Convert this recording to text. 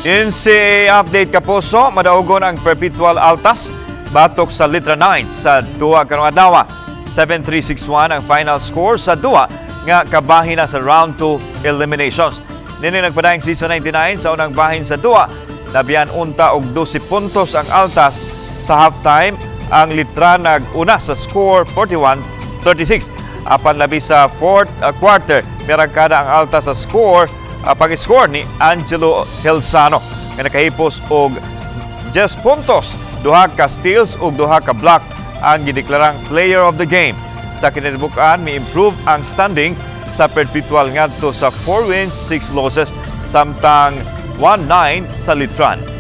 NCAA update kapuso, madaugon ang Perpetual Altas batok sa Litra Knights sa duwa karong adlaw. 7-3-6-1 ang final score sa duwa nga kabahin na sa round 2 eliminations. Nini nagpadayang season 99 sa unang bahin sa duwa, nabiyan unta og 12 puntos ang Altas sa halftime. Ang Litra nag-una sa score 41-36. Apan labi sa fourth quarter, merangkada ang Altas sa score pag-score ni Angelo Helsano nga nakahipos og 10 puntos, duha ka steals ug duha ka block ang gideklarang player of the game. Sa kinabukan, mi-improve ang standing sa Perpetual ngadto sa 4 wins, 6 losses samtang 1-9 sa Litran.